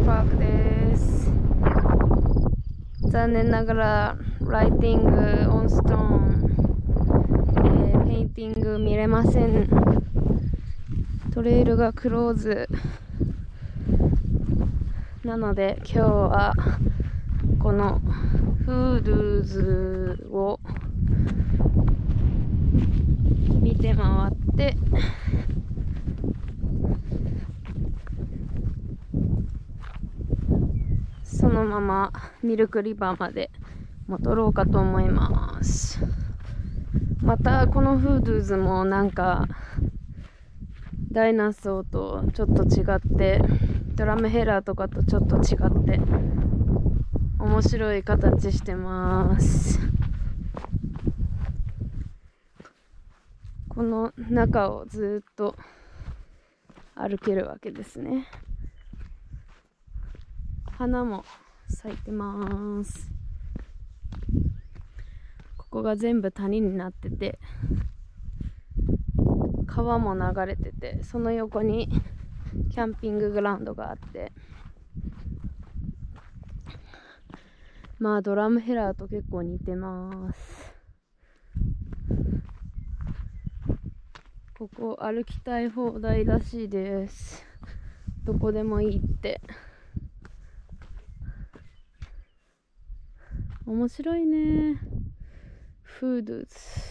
パークです。残念ながらライティングオンストーン、ペインティング見れません。トレイルがクローズなので、今日はこのフードゥーズを見て回ってそのままミルクリバーまで戻ろうかと思います。またこのフードゥーズもなんかダイナソーとちょっと違って、ドラムヘラーとかとちょっと違って面白い形してます。この中をずっと歩けるわけですね。花も咲いてます。ここが全部谷になってて、川も流れてて、その横にキャンピンググラウンドがあって、まあドラムヘラーと結構似てます。ここ歩きたい放題らしいです。どこでもいいって。面白いね。フードゥーズ。